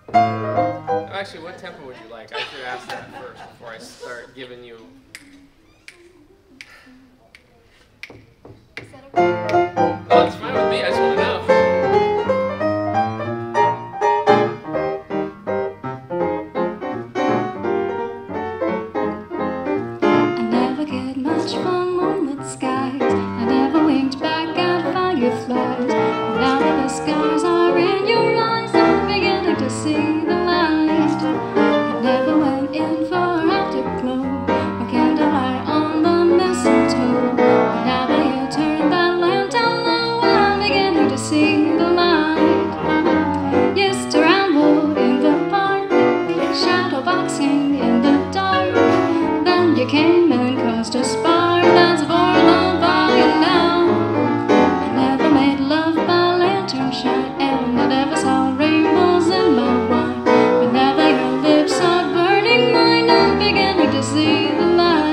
Actually, what tempo would you like? I should ask that first before I start giving you. Is that okay? Oh, it's fine with me. I just want to know. I never get much from moonlit skies. I never winked back at fireflies. Now that the skies are in your eyes, I'm beginning to see the light. I never went in for afterglow or candlelight on the mistletoe. But now that you turn that lamp down low, I'm beginning to see the light. Used to ramble in the park, shadow boxing in the dark. Then you came and caused a spark that's for love by you now. I never made love by lantern shine, and I never saw rainbows in my wine. But now that your lips are burning mine, I'm beginning to see the light.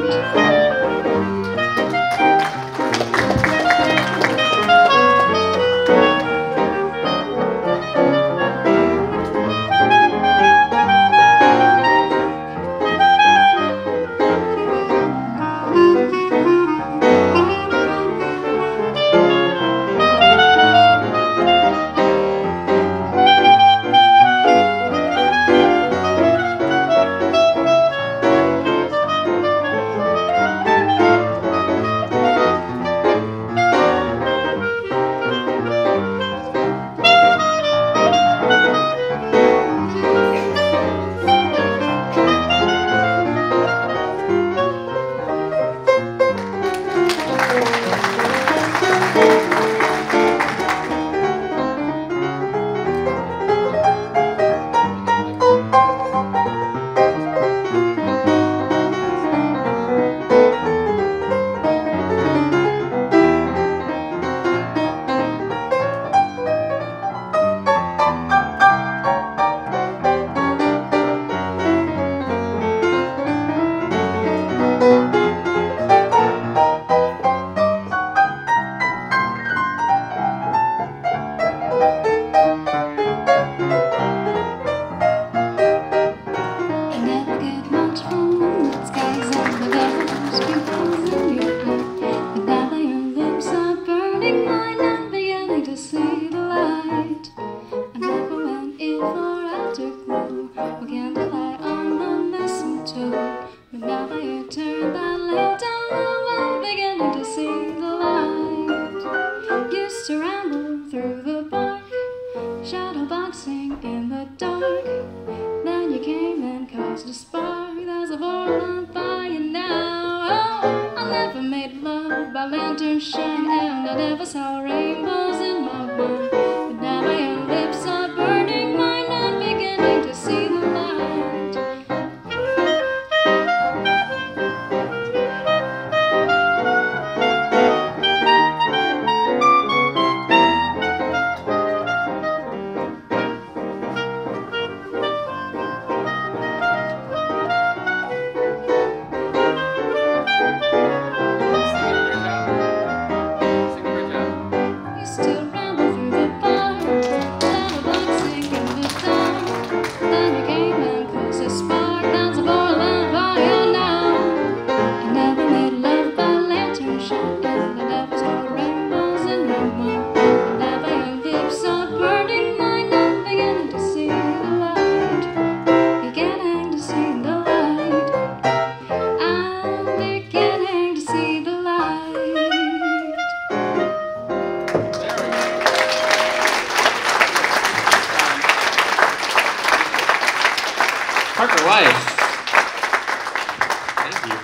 Shadow boxing in the dark. Then you came and caused a spark that's a on fire now. Oh, I never made love by lantern shine, and I never saw rainbows in my wine. But now your lips are burning mine, I'm beginning to see the light. Still ramble through the bar, shadow boxing in the dark. Then you came and caused a spark that's a boiling fire now. I never made love by lantern shine, and I never saw rainbows in my mind. But now your lips are burning mine, I'm beginning to see the light. Beginning to see the light. I'm beginning to see the light. Parker Weiss. Thank you.